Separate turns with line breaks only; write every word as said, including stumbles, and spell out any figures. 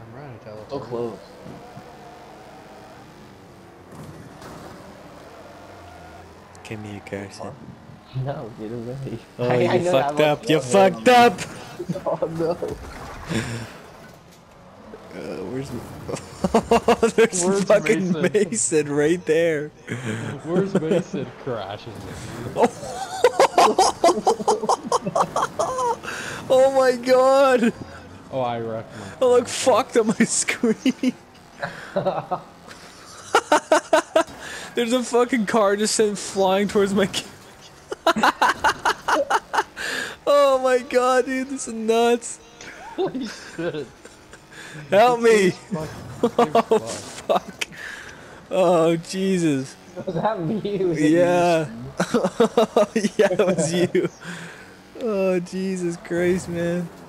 camera and teleport.
So close.
Give me a Carson.
No, get away.
Oh,
I,
you
I know
fucked
that
up. You
much.
fucked up.
Oh no.
Uh, where's oh, there's
Where's
fucking Mason?
Mason?
Right there.
Where's Mason crashing with you?
Oh my god.
Oh, I wrecked my
I look fucked on my screen. There's a fucking car just sent flying towards my. Oh my god, dude, this is nuts.
Holy shit.
Help me.
Oh,
fuck. Oh, Jesus.
Was that me? Was it
Yeah.
you?
Yeah, it was you. Oh, Jesus Christ, man.